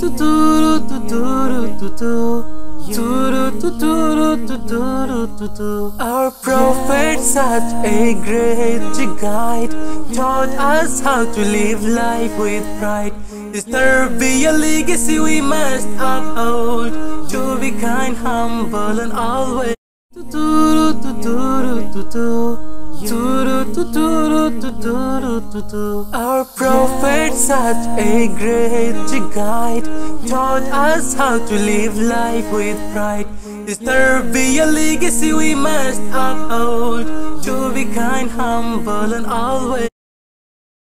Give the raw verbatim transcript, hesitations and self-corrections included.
Our prophet, such a great guide, taught us how to live life with pride. His Tarbiya legacy we must uphold, to be kind, humble, and always. Our prophet, such a great guide, taught us how to live life with pride. His Tarbiya legacy we must uphold, to be kind, humble, and always.